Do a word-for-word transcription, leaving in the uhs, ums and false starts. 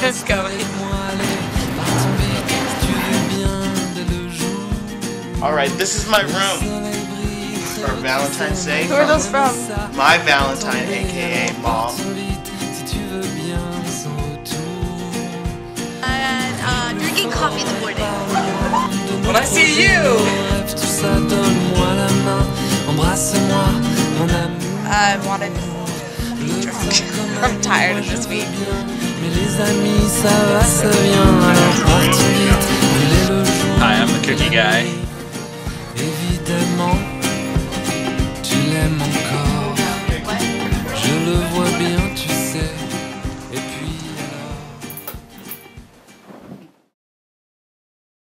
Just going. Alright, this is my room for Valentine's Day. Who are those from? My Valentine, aka Mom. And uh, drinking coffee in the morning. When I see you! I wanted to be drunk. I'm tired of this week. Hi, I'm the cookie guy.